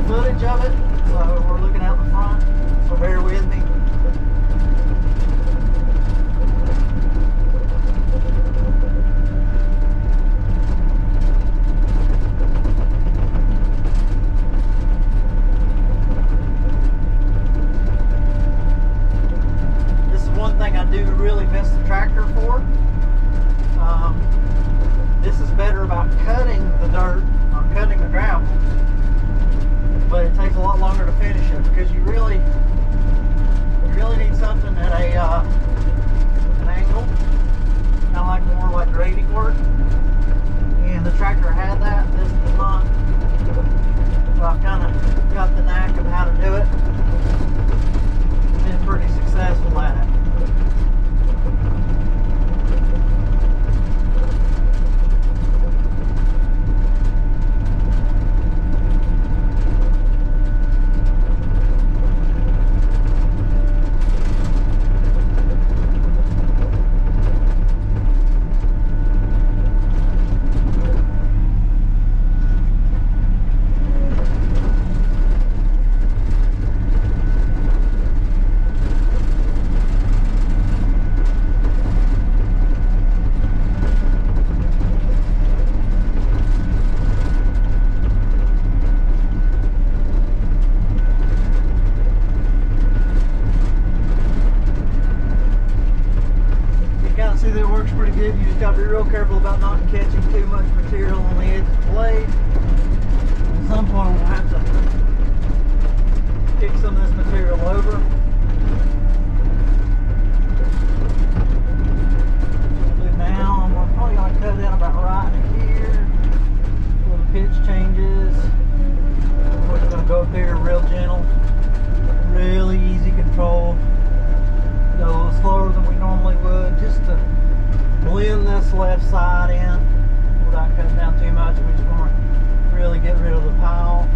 footage of it, so we're looking out the front, so bear with me. This is one thing I do really miss the tractor for. This is better about cutting the dirt or cutting the gravel, but it takes a lot longer to finish it because you really need something at an angle, kind of like more like grading work. And the tractor had that. This does not. So I've kind of got the knack of how to do it. Been pretty successful at it. You just got to be real careful about not catching too much material on the edge of the blade. At some point we'll have to kick some of this material over. What we'll do now, I'm probably going to cut it in about right here. So the pitch changes. We're just going to go up here real gentle. Really easy control. Go a little slower than we normally would, just to blend this left side in without cutting down too much. We just want to really get rid of the pile.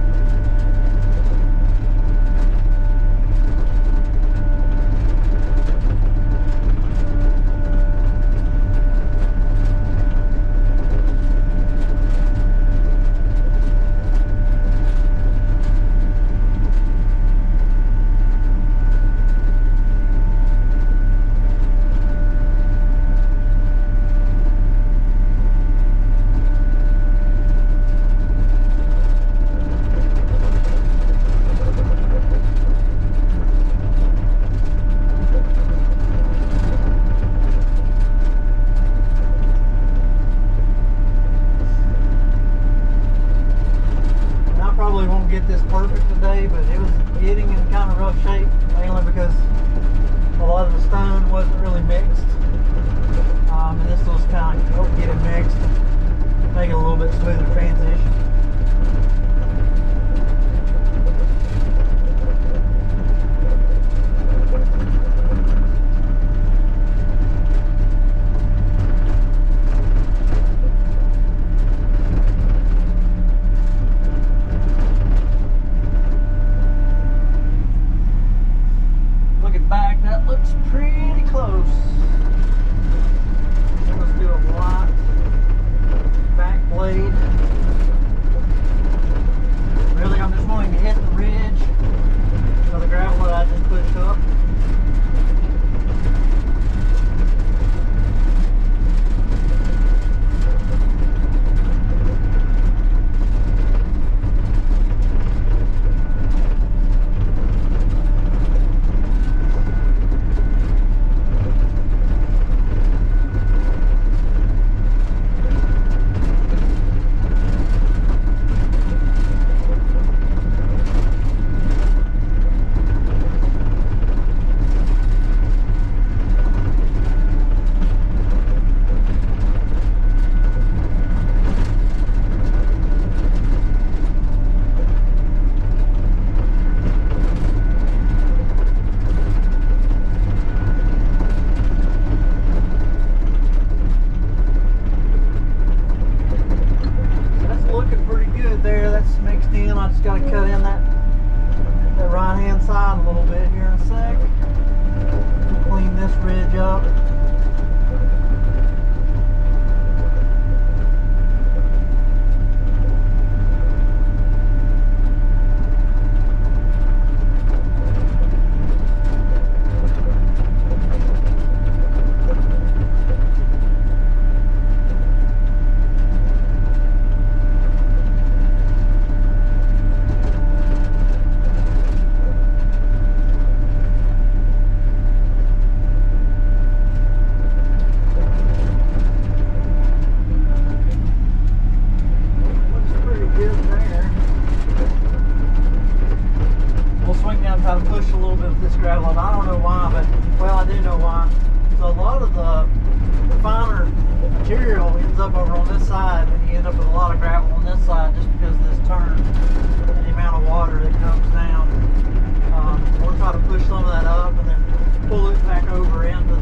Get this perfect today, but it was getting in kind of rough shape, mainly because a lot of the stone wasn't really mixed, and this will just kind of help get it mixed and make it a little bit smoother transition. come over on this side, and you end up with a lot of gravel on this side just because of this turn and the amount of water that comes down. We'll try to push some of that up and then pull it back over into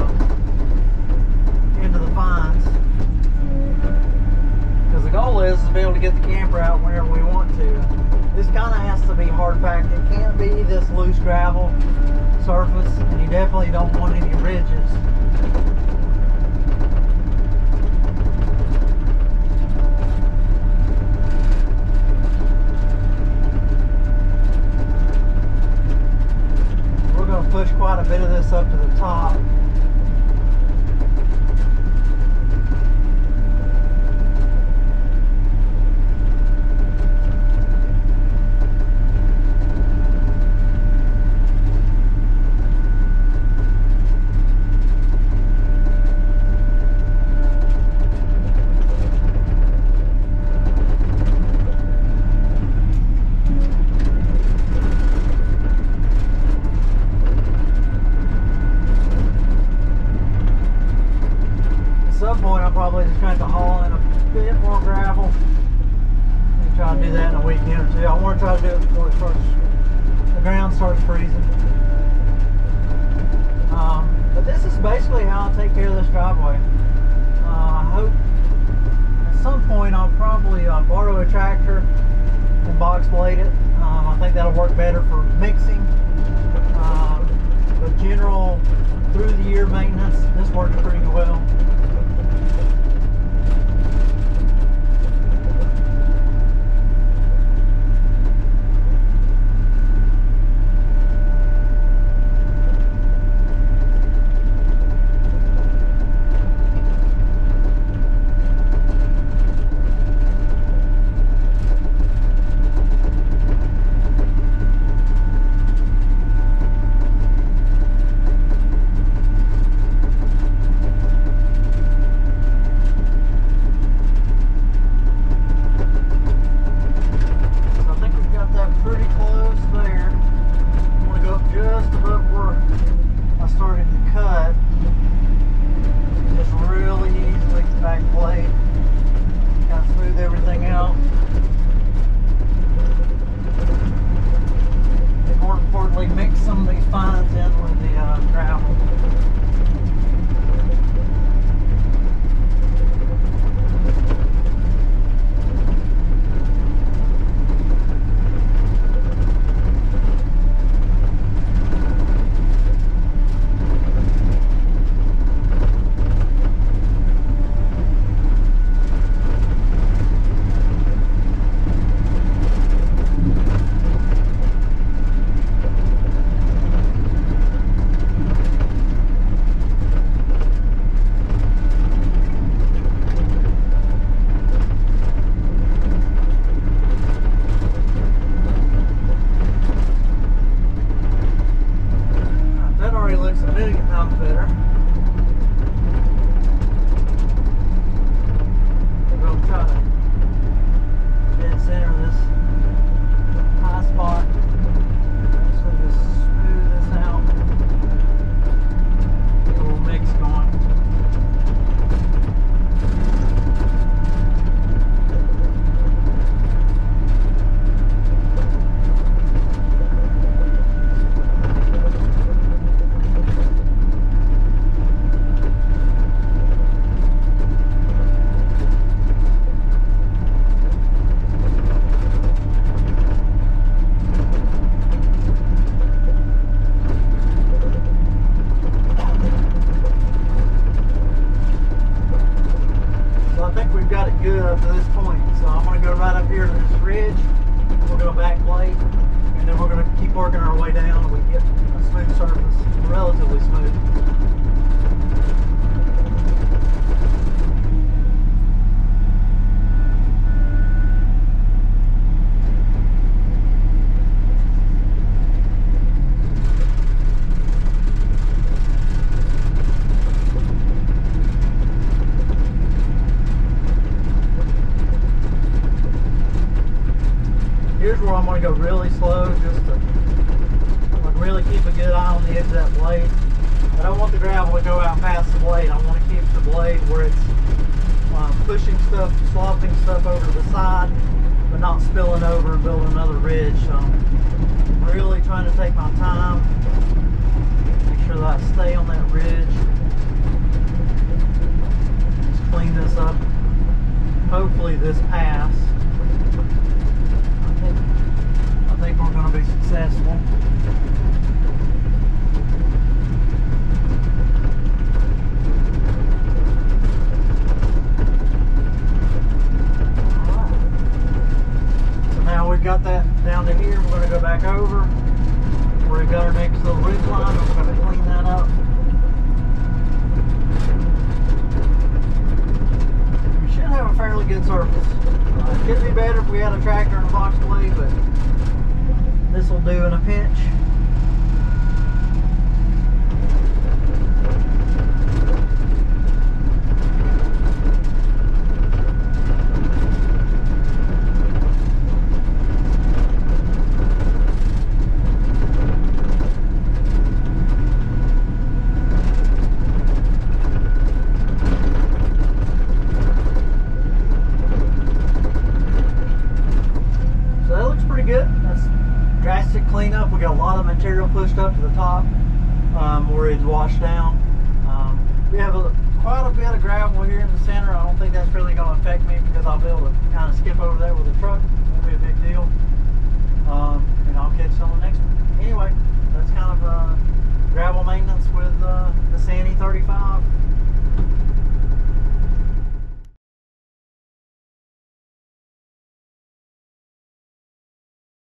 the fines. Because the goal is to be able to get the camper out whenever we want to. This kind of has to be hard packed. It can't be this loose gravel surface, and you definitely don't want any ridges. We're going to push quite a bit of this up to the top. Probably just trying to haul in a bit more gravel and try to do that in a weekend or two. I want to try to do it before the ground starts freezing. But this is basically how I take care of this driveway. I hope at some point I'll probably borrow a tractor and box blade it. I think that'll work better for mixing. But general through the year maintenance, this works pretty well. where I'm going to go really slow, just to really keep a good eye on the edge of that blade. I don't want the gravel to go out past the blade. I want to keep the blade where it's pushing stuff, sloughing stuff over to the side, but not spilling over and building another ridge. So I'm really trying to take my time, make sure that I stay on that ridge. Just clean this up. Hopefully this pass. I think we're going to be successful. Now we've got that down to here. We're going to go back over where we got our next little ridge line. We're going to clean that up. We should have a fairly good surface. It could be better if we had a tractor and a box blade, but this will do in a pinch. Cleanup. We got a lot of material pushed up to the top where it's washed down. We have quite a bit of gravel here in the center. I don't think that's really going to affect me because I'll be able to kind of skip over that with a truck. Won't be a big deal. And I'll catch you on the next one. Anyway.